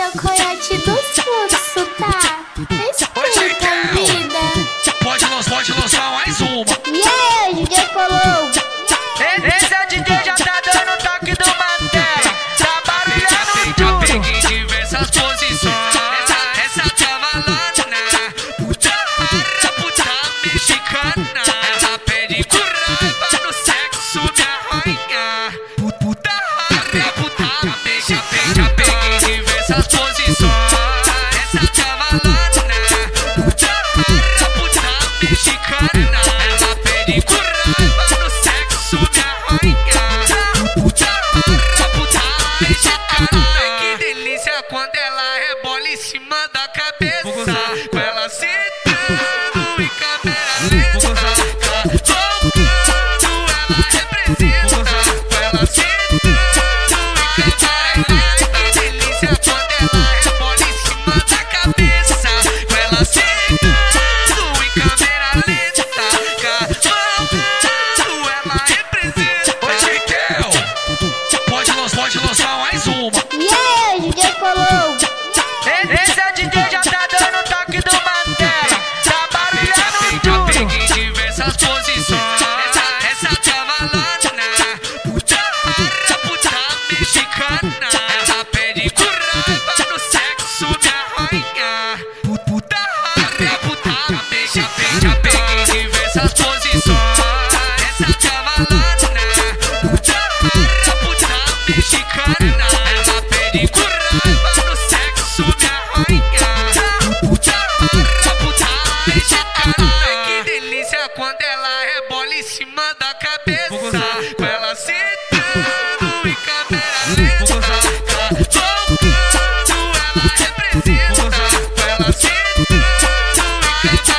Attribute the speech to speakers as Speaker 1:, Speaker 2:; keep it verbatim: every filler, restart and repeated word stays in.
Speaker 1: é o coiote do fluxo, tá? Respeita a vida.
Speaker 2: Pode lançar, pode lançar mais uma.
Speaker 1: E aí, D J Colou?
Speaker 3: Esse é o D J já tá dando toque do Mantela. Tá barulhando tudo.
Speaker 2: Já peguei diversas posições. Essa, essa cavalona, puta rara, puta mexicana. Ela pede com raiva no sexo, minha rainha. Puta rara, puta mexicana. Já peguei diversas posições. Essa cavalona, puta rara, puta mexicana. Ela pede com raiva no sexo, minha rainha. Puta rara, puta mexicana. Ai, que delícia quando ela rebola em cima da cabeça. Com ela sentando em câmera lenta. Tocando, ela representa. Com ela sentando em câmera lenta. Delícia quando ela rebola em cima da cabeça. Com ela sentando em câmera lenta. Tocando, ela representa. Ô, Chiquel, pode lançar, pode lançar mais uma.
Speaker 1: E aí, D J Colou?
Speaker 3: Esse é o D J já tá dando toque do Mantela. Tá barulhando
Speaker 2: Já
Speaker 3: tudo.
Speaker 2: peguei diversas posições. Essa cavalona, puta rara, puta mexicana. Ela pede com raiva no sexo, minha rainha. Puta rara, puta mexicana. Já peguei diversas posições. Essa cavalona, puta rara, puta mexicana. Ela pede com raiva no sexo, minha rainha. Puta rara, puta mexicana. Ai, que delícia quando ela rebola em cima da cabeça. Com ela sentando em câmera lenta. Tocando, ela representa. Com ela sentando em câmera